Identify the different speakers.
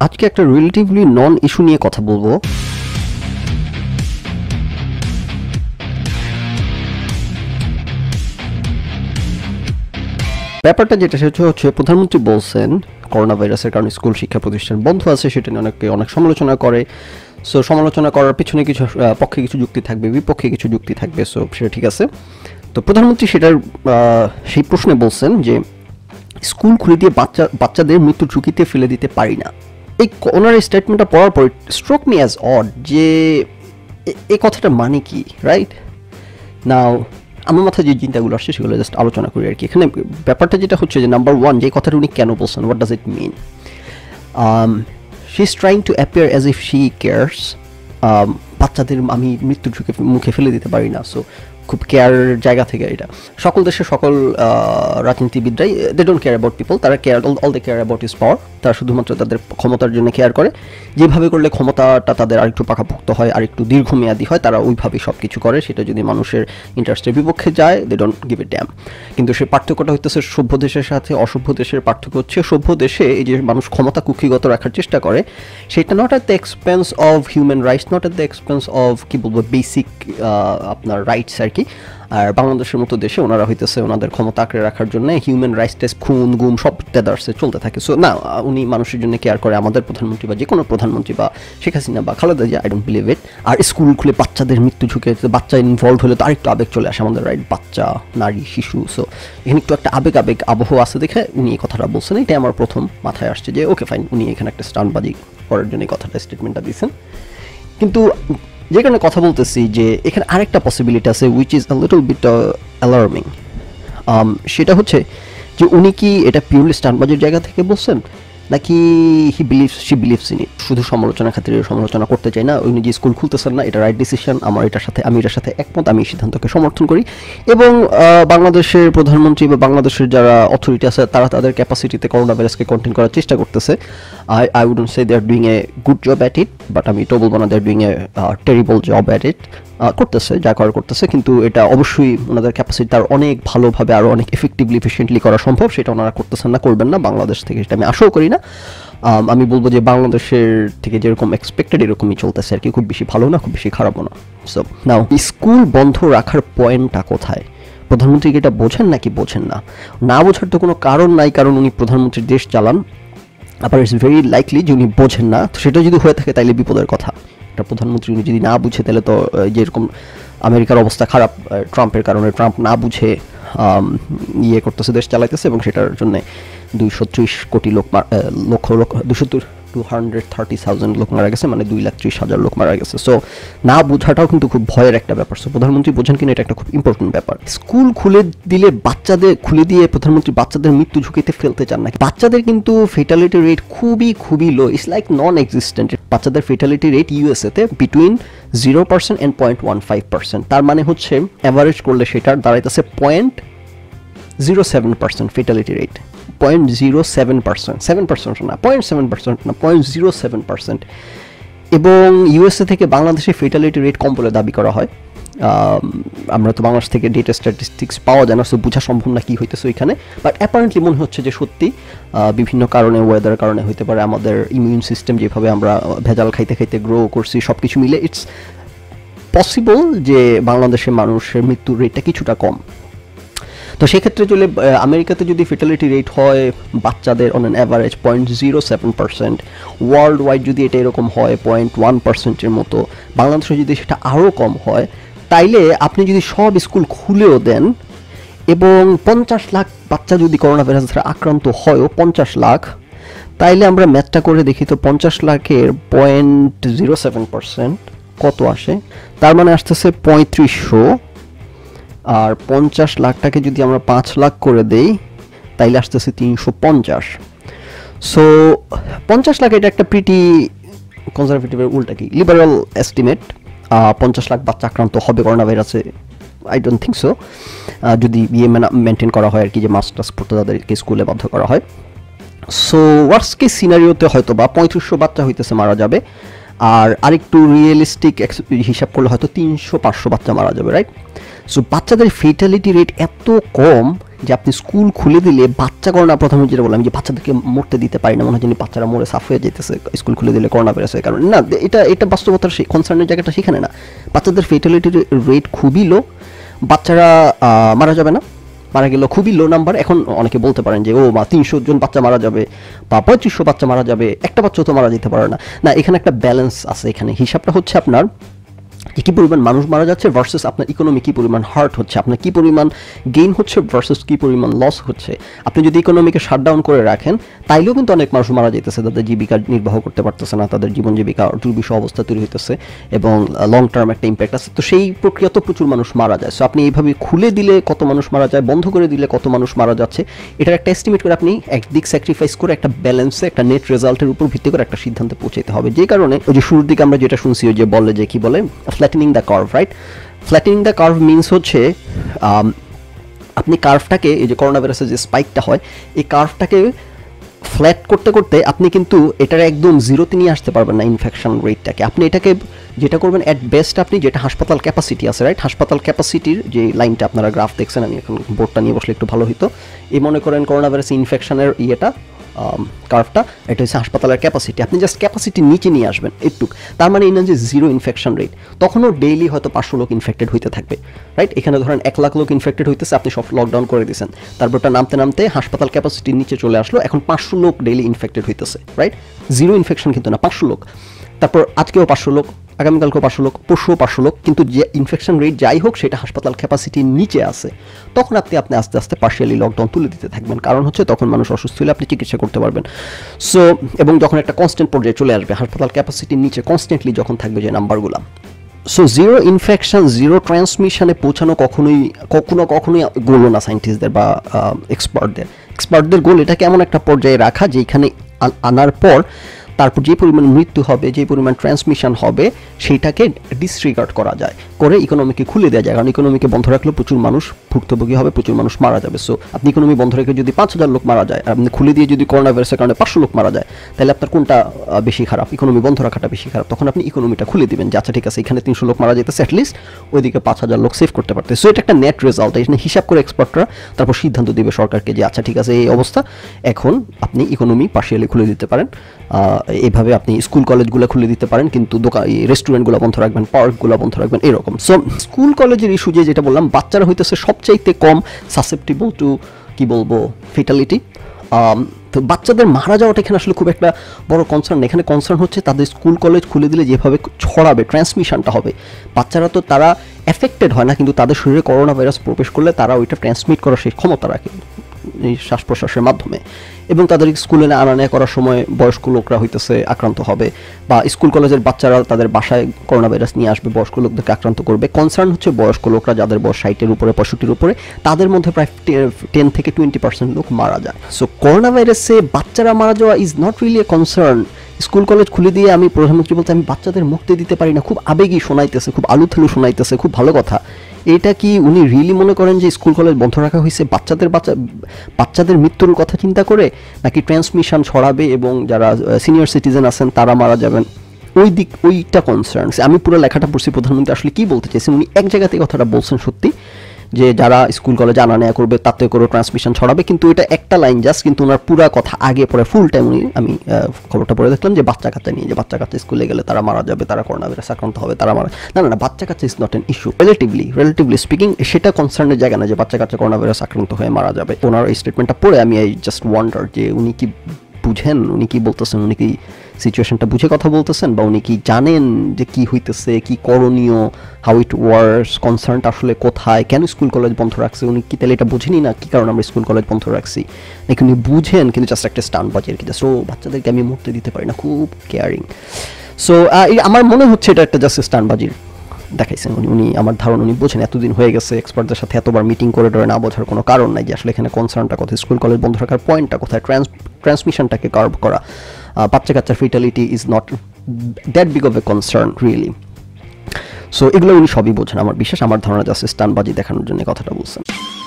Speaker 1: আজকে একটা রিলেটিভলি নন ইস্যু নিয়ে কথা বলবো। ব্যাপারটা যেটা সেটা হচ্ছে প্রধানমন্ত্রী বলছেন করোনা ভাইরাসের কারণে স্কুল শিক্ষা প্রতিষ্ঠান বন্ধ আছে, সেটা নিয়ে অনেক সমালোচনা করে। সো সমালোচনা করার পিছনে কিছু পক্ষে কিছু যুক্তি থাকবে, বিপক্ষে কিছু যুক্তি থাকবে, সো সেটা ঠিক আছে। তো প্রধানমন্ত্রী সেটার সেই প্রশ্নে বলছেন যে স্কুল খুলে দিয়ে বাচ্চাদের মৃত্যু ঝুঁকিতে ফেলে দিতে পারি না। এই ওনার এই স্টেটমেন্টটা পড়ার পর স্ট্রোক মি অ্যাজ অড যে এই কথাটা মানে কি, রাইট? নাও আমার মাথায় যে চিন্তাগুলো আসছে সেগুলো জাস্ট আলোচনা করি আর কি। এখানে ব্যাপারটা যেটা হচ্ছে যে নাম্বার ওয়ান, যে কথাটা উনি কেন বলছেন, what does it mean? She is trying to appear as if she cares. বাচ্চাদের আমি মৃত্যুর ঝুঁকি মুখে ফেলে দিতে পারি না, সো খুব কেয়ার জায়গা থেকে এটা। সকল দেশের সকল রাজনীতিবিদরাই they don't care about people, তারা care all they care about is power. তারা শুধুমাত্র তাদের ক্ষমতার জন্য কেয়ার করে, যেভাবে করলে ক্ষমতাটা তাদের আরেকটু পাকাপোক্ত হয়, আরেকটু দীর্ঘমেয়াদী হয়, তারা ওইভাবেই সব কিছু করে। সেটা যদি মানুষের ইন্টারেস্টের বিপক্ষে যায়, they don't give it damn. কিন্তু সেই পার্থক্যটা হইতেছে সভ্য দেশের সাথে অসভ্য দেশের পার্থক্য হচ্ছে, সভ্য দেশে এই যে মানুষ ক্ষমতা কুক্ষিগত রাখার চেষ্টা করে, সেটা not at the expense of human rights, not at the expense of কি বলবো বেসিক আপনার রাইটস আর কি। আর বাংলাদেশের মতো দেশে ওনারা হইতেছে ওনাদের ক্ষমতা আঁকড়ে রাখার জন্য হিউম্যান রাইটস টেস্ট, খুন গুম সব তেদার্সে চলতে থাকে। সো না, উনি মানুষের জন্য কেয়ার করে আমাদের প্রধানমন্ত্রী বা যে কোনো প্রধানমন্ত্রী বা শেখ হাসিনা বা Khaleda Zia, I don't believe it. আর স্কুল খুলে বাচ্চাদের মৃত্যু ঝুঁকে বাচ্চা ইনভলভ হলে তো আরেকটু আবেগ চলে আসে আমাদের, রাইট? বাচ্চা, নারী, শিশু, সো এখানে একটু একটা আবেগ আবহাওয়া আছে দেখে উনি এই কথাটা বলছেন। এটাই আমার প্রথম মাথায় আসছে যে ওকে ফাইন, উনি এখানে একটা স্টান্টবাজি করার জন্য এই কথাটা স্টেটমেন্টটা দিয়েছেন। কিন্তু যে কারণে কথা বলতেছি যে এখানে আরেকটা পসিবিলিটি আছে which is a little bit alarming. সেটা হচ্ছে যে উনি কি এটা পিওরলি স্টান্টবাজির জায়গা থেকে বলছেন, নাকি শি বিলিভস ইন ইট? শুধু সমালোচনার খাতিরে সমালোচনা করতে চাই না। উনি যে স্কুল খুলতেছেন না, এটা রাইট ডিসিশন, আমি এটার সাথে একমত, আমি এই সিদ্ধান্তকে সমর্থন করি। এবং বাংলাদেশের প্রধানমন্ত্রী বা বাংলাদেশের যারা অথরিটি আছে তারা তাদের ক্যাপাসিটিতে করোনা ভাইরাসকে কন্টেইন করার চেষ্টা করতেছে। I wouldn't say they are doing a good job at it, but আমি এটাও বলবো না they are doing a terrible job at it. করতেছে যা করার করতেছে, কিন্তু এটা অবশ্যই ওনাদের ক্যাপাসিটি তার অনেক ভালোভাবে আরও অনেক এফেক্টিভলি করা সম্ভব, সেটা ওনারা করতেছেন না, করবেন না বাংলাদেশ থেকে, সেটা আমি আশাও করি না। আমি বলবো যে বাংলাদেশের থেকে যেরকম এক্সপেক্টেড এরকমই চলতেছে আর কি, খুব বেশি ভালো না, খুব বেশি খারাপও না। সো নাও স্কুল বন্ধ রাখার পয়েন্টটা কোথায়? প্রধানমন্ত্রী কি এটা বোঝেন নাকি বোঝেন না? না বোঝার তো কোনো কারণ নাই, কারণ উনি প্রধানমন্ত্রীর দেশ চালান। আবার ইটস ভেরি লাইকলি যে উনি বোঝেন না। তো সেটা যদি হয়ে থাকে তাইলে বিপদের কথা। একটা প্রধানমন্ত্রী উনি যদি না বুঝে, তাহলে তো যেরকম আমেরিকার অবস্থা খারাপ ট্রাম্পের কারণে, ট্রাম্প না বুঝে ইয়ে করতেছে, দেশ চালাইতেছে, এবং সেটার জন্য 230 কোটি লোক 230,000 লোক মারা গেছে, মানে 230,000 লোক মারা গেছে। সো না বোঝাটাও কিন্তু খুব ভয়ের একটা ব্যাপার। সো প্রধানমন্ত্রী বোঝেন কিনা এটা একটা খুব ইম্পর্টেন্ট ব্যাপার। স্কুল খুলে দিয়ে প্রধানমন্ত্রী বাচ্চাদের মৃত্যু ঝুঁকিতে ফেলতে চান না। বাচ্চাদের কিন্তু ফেটালিটি রেট খুবই low, it's like non existent. বাচ্চাদের ফেটালিটি রেট ইউএসএতে বিটুইন 0% and 0.15%। তার মানে হচ্ছে অ্যাভারেজ করলে সেটার দাঁড়াইতেছে 0.07% ফেটালিটি রেট। 0.07%, 7% না, 0.7% না, 0.07%। এবং ইউএসএ থেকে বাংলাদেশে ফেটালিটি রেট কম বলে দাবি করা হয়। আমরা তো বাংলাদেশ থেকে ডেটা স্ট্যাটিস্টিক্স পাওয়া যায় না, সো বোঝা সম্ভব না কী হইতেছে ওইখানে, বাট অ্যাপারেন্টলি মনে হচ্ছে যে সত্যি বিভিন্ন কারণে, ওয়েদারের কারণে হইতে পারে, আমাদের ইমিউন সিস্টেম যেভাবে আমরা ভেজাল খাইতে গ্রো করছি, সব কিছু মিলে ইটস পসিবল যে বাংলাদেশের মানুষের মৃত্যুর রেটটা কিছুটা কম। তো সেক্ষেত্রে চলে আমেরিকাতে যদি ফেটালিটি রেট হয় বাচ্চাদের on an average 0.07%, world wide যদি এটা এরকম হয় 0.1%-এর মতো, বাংলাদেশে যদি সেটা আরও কম হয়, তাইলে আপনি যদি সব স্কুল খুলেও দেন এবং 50 লাখ বাচ্চা যদি করোনা ভাইরাস দ্বারা আক্রান্ত হয়ও 50 লাখ, তাইলে আমরা ম্যাথটা করে দেখি তো 50 লাখের 0.07% কত আসে? তার মানে আসতেছে 3500। আর 50 লাখটাকে যদি আমরা 5 লাখ করে দেই তাইলে আসতেছে 350। সো 50 লাখ এটা একটা প্রিটি কনজারভেটিভের উল্টা কি লিবারাল এস্টিমেট। 50 লাখ বাচ্চা আক্রান্ত হবে করোনা ভাইরাসে, আই ডোন্ট থিঙ্ক সো, যদি মেনটেন করা হয় আর কি, যে মাস্টার্স পড়তে তাদেরকে স্কুলে বাধ্য করা হয়। সো ওয়ার্স্ট কেস সিনারিওতে হয়তো বা 3500 বাচ্চা হইতেছে মারা যাবে, আর আরেকটু রিয়েলিস্টিক হিসাব করলে হয়তো 300-500 বাচ্চা মারা যাবে, রাইট? সো বাচ্চাদের ফেটালিটি রেট এত কম যে আপনি স্কুল খুলে দিলে বাচ্চা করোনা, প্রথমে যেটা বললাম যে বাচ্চাদেরকে মরতে দিতে পারি না, মনে হয় যে বাচ্চারা মরে সাফ হয়ে যেতেছে স্কুল খুলে দিলে করোনা ভাইরাসের কারণে। না, এটা বাস্তবতার কনসার্নের জায়গাটা সেখানে না। বাচ্চাদের ফেটালিটি রেট খুবই লো, বাচ্চারা মারা যাবে না, মারা গেল খুবই লো নাম্বার। এখন অনেকে বলতে পারেন যে 300 জন বাচ্চা মারা যাবে বা 3500 বাচ্চা মারা যাবে, একটা বাচ্চাও তো মারা যেতে পারে না। না, এখানে একটা ব্যালেন্স আছে। এখানে হিসাবটা হচ্ছে আপনার কী পরিমাণ মানুষ মারা যাচ্ছে ভার্সেস আপনার ইকোনমি কী পরিমাণ হার্ট হচ্ছে, আপনার কী পরিমাণ গেইন হচ্ছে ভার্সেস কী পরিমাণ লস হচ্ছে। আপনি যদি ইকোনমিকে শাটডাউন করে রাখেন তাইলেও কিন্তু অনেক মানুষ মারা যেতেছে, তাদের জীবিকা নির্বাহ করতে পারতেছে না, তাদের জীবন জীবিকা দুর্বিষহ অবস্থা তৈরি হইতেছে এবং লং টার্ম একটা ইম্প্যাক্ট আছে। তো সেই প্রক্রিয়া তো প্রচুর মানুষ মারা যায়। সো আপনি এইভাবে খুলে দিলে কত মানুষ মারা যায়, বন্ধ করে দিলে কত মানুষ মারা যাচ্ছে, এটার একটা এস্টিমেট করে আপনি একদিক স্যাক্রিফাইস করে একটা ব্যালেন্সে একটা নেট রেজাল্টের উপর ভিত্তি করে একটা সিদ্ধান্তে পৌঁছাতে হবে। যে কারণে ওই যে শুরুর দিকে আমরা যেটা শুনছি যে বলে যে কি বলে flattening the curve, right? Flattening the curve means হচ্ছে আপনি কার্ভটাকে, এই যে করোনা ভাইরাসের যে স্পাইকটা হয়, এই কার্ভটাকে ফ্ল্যাট করতে করতে আপনি কিন্তু এটার একদম জিরোতে নিয়ে আসতে পারবেন না ইনফেকশন রেটটাকে। আপনি এটাকে যেটা করবেন অ্যাট বেস্ট, আপনি যেটা হাসপাতাল ক্যাপাসিটি আছে, রাইট? হাসপাতাল ক্যাপাসিটির যে লাইনটা আপনারা গ্রাফ দেখছেন, আমি এখন বোর্ডটা নিয়ে বসলে একটু ভালো হতো। এই মনে করেন করোনা ভাইরাস ইনফেকশনের ইয়েটা কার্ভটা, এটা হচ্ছে হাসপাতালের ক্যাপাসিটি। আপনি জাস্ট ক্যাপাসিটি নিচে নিয়ে আসবেন একটুক, তার মানে এই না যে জিরো ইনফেকশন রেট। তখনও ডেইলি হয়তো 500 লোক ইনফেক্টেড হইতে থাকবে, রাইট? এখানে ধরেন 1 লাখ লোক ইনফেক্টেড হইতেছে, আপনি সব লকডাউন করে দিয়েছেন, তারপরটা নামতে নামতে হাসপাতাল ক্যাপাসিটির নিচে চলে আসলো, এখন 500 লোক ডেইলি ইনফেক্টেড হইতেছে, রাইট? জিরো ইনফেকশন কিন্তু না, 500 লোক। তারপর আজকেও 500 লোক, আগামীকালকেও 500 লোক, পরশুও 500 লোক, কিন্তু যে ইনফেকশন রেট যাই হোক সেটা হাসপাতাল ক্যাপাসিটির নিচে আছে। তখন আপনি আস্তে আস্তে পার্শিয়ালি লকডাউন তুলে দিতে থাকবেন, কারণ হচ্ছে তখন মানুষ অসুস্থ হলে আপনি চিকিৎসা করতে পারবেন। সো এবং যখন একটা কনস্ট্যান্ট পর্যায়ে চলে আসবে হাসপাতাল ক্যাপাসিটির নিচে কনস্ট্যান্টলি যখন থাকবে যে নাম্বারগুলো, সো জিরো ইনফেকশন জিরো ট্রান্সমিশনে পৌঁছানো কখনোই গোল না সায়েন্টিস্টদের বা এক্সপার্টদের গোল এটাকে এমন একটা পর্যায়ে রাখা যেখানে আনার পর তারপর যে পরিমাণ মৃত্যু হবে, যে পরিমাণ ট্রান্সমিশন হবে, সেইটাকে ডিসরিগার্ড করা যায়, করে ইকোনমিকে খুলে দেওয়া যায়। কারণ ইকোনমিকে বন্ধ রাখলে প্রচুর মানুষ ভুক্তভোগী হবে, প্রচুর মানুষ মারা যাবে। সো আপনি ইকোনমি বন্ধ রেখে যদি 5000 লোক মারা যায়, আর আপনি খুলে দিয়ে যদি করোনা ভাইরাসের কারণে 500 লোক মারা যায়, তাহলে আপনার কোনটা বেশি খারাপ? ইকোনমি বন্ধ রাখাটা বেশি খারাপ। তখন আপনি ইকোনমিটা খুলে দিবেন যে আচ্ছা ঠিক আছে, এখানে 300 লোক মারা যেতেছে, অ্যাটলিস্ট ওইদিকে 5000 লোক সেভ করতে পারতে। সো এটা একটা নেট রেজাল্ট। এখানে হিসাব করে এক্সপার্টরা তারপর সিদ্ধান্ত দিবে সরকারকে যে আচ্ছা ঠিক আছে, এই অবস্থা, এখন আপনি ইকোনমি পার্শিয়ালি খুলে দিতে পারেন। এইভাবে আপনি স্কুল কলেজগুলো খুলে দিতে পারেন, কিন্তু রেস্টুরেন্টগুলো বন্ধ রাখবেন, পার্কগুলো বন্ধ রাখবেন, এরকম। সো স্কুল কলেজের ইস্যু যেটা বললাম, বাচ্চারা হইতেছে সবচাইতে কম সাসেপ্টিবল টু কি বলবো ফেটালিটি। তো বাচ্চাদের মারা যাওয়াটা এখানে আসলে খুব একটা বড় কনসার্ন। এখানে কনসার্ন হচ্ছে তাদের স্কুল কলেজ খুলে দিলে যেভাবে ছড়াবে, ট্রান্সমিশনটা হবে। বাচ্চারা তো তারা এফেক্টেড হয় না, কিন্তু তাদের শরীরে করোনা ভাইরাস প্রবেশ করলে তারা ওইটা ট্রান্সমিট করার সেই ক্ষমতা রাখে এই শ্বাস প্রশ্বাসের মাধ্যমে, এবং তাদের স্কুলে আনা নেওয়া করার সময় বয়স্ক লোকরা হইতেছে আক্রান্ত হবে, বা স্কুল কলেজের বাচ্চারা তাদের বাসায় করোনা ভাইরাস নিয়ে আসবে, বয়স্ক লোকদেরকে আক্রান্ত করবে। কনসার্ন হচ্ছে বয়স্ক লোকরা, যাদের বয়স 60-এর উপরে, 65-এর উপরে, তাদের মধ্যে প্রায় 10 থেকে 20% লোক মারা যায়। সো করোনা ভাইরাসে বাচ্চারা মারা যাওয়া is not really a concern. School college খুলে দিয়ে আমি প্রধানমন্ত্রী বলতে আমি বাচ্চাদের মুক্তি দিতে পারি না, খুব আবেগী শোনাইতেছে, খুব আলুথালু শোনাইতেছে, খুব ভালো কথা। এটা কি উনি রিয়েলি মনে করেন যে স্কুল কলেজ বন্ধ রাখা হয়েছে বাচ্চাদের মৃত্যুর কথা চিন্তা করে, নাকি ট্রান্সমিশন ছড়াবে এবং যারা সিনিয়র সিটিজেন আছেন তারা মারা যাবেন? ওইটা কনসার্ন। আমি পুরো লেখাটা পড়ছি, প্রধানমন্ত্রী আসলে কি বলতে চাইছেন। উনি এক জায়গাতে কথাটা বলছেন সত্যি, যে যারা স্কুল কলেজে আনা নেওয়া করবে তাতে করে ট্রান্সমিশন ছড়াবে, কিন্তু এটা একটা লাইন জাস্ট, কিন্তু ওনার পুরো কথা আগে পরে ফুল টাইম আমি খবরটা পড়ে দেখলাম যে বাচ্চা কাচ্চা নিয়ে, যে বাচ্চা কাচ্চা স্কুলে গেলে তারা মারা যাবে, তারা করোনা ভাইরাস আক্রান্ত হবে, তারা মারা না, বাচ্চা কাচ্চা is not an issue. Relatively speaking সেটা কনসার্নের জায়গা না যে বাচ্চা কাচ্চা করোনা ভাইরাস আক্রান্ত হয়ে মারা যাবে। ওনার এই স্টেটমেন্টটা পড়ে আমি জাস্ট ওয়ান্ডার যে উনি কি বুঝেন, উনি কি বলতেছেন, উনি কি সিচুয়েশনটা বুঝে কথা বলতেছেন, বা উনি কি জানেন যে কি হইতেছে, কি করণীয়, হাউ ইট ওয়ার্কস, কনসার্নটা আসলে কোথায়, কেন স্কুল কলেজ বন্ধ রাখছে। উনি কি তাহলে এটা বুঝেনি না কি কারণে আমরা স্কুল কলেজ বন্ধ রাখছি, নাকি উনি বুঝেন কিন্তু জাস্ট একটা স্টান্টবাজি আর কি, জাস্ট বাচ্চাদেরকে আমি মরতে দিতে পারি না, খুব কেয়ারিং। সো আমার মনে হচ্ছে এটা একটা জাস্ট স্টান্টবাজির দেখাইছেন উনি। আমার ধারণা উনি বোঝেন, এতদিন হয়ে গেছে, এক্সপার্টদের সাথে এতবার মিটিং করে না বোঝার কোনো কারণ নাই যে আসলে এখানে কনসার্নটা কোথায়, স্কুল কলেজ বন্ধ রাখার পয়েন্টটা কোথায়, ট্রান্সমিশনটাকে কার্ভ করা। বাচ্চা কাচ্চার fatality is not that big of a concern really. So এগুলো উনি সবই বোঝেন আমার বিশ্বাস। আমার ধারণা জাস্ট স্টানবাজি দেখানোর জন্য কথাটা বলছেন।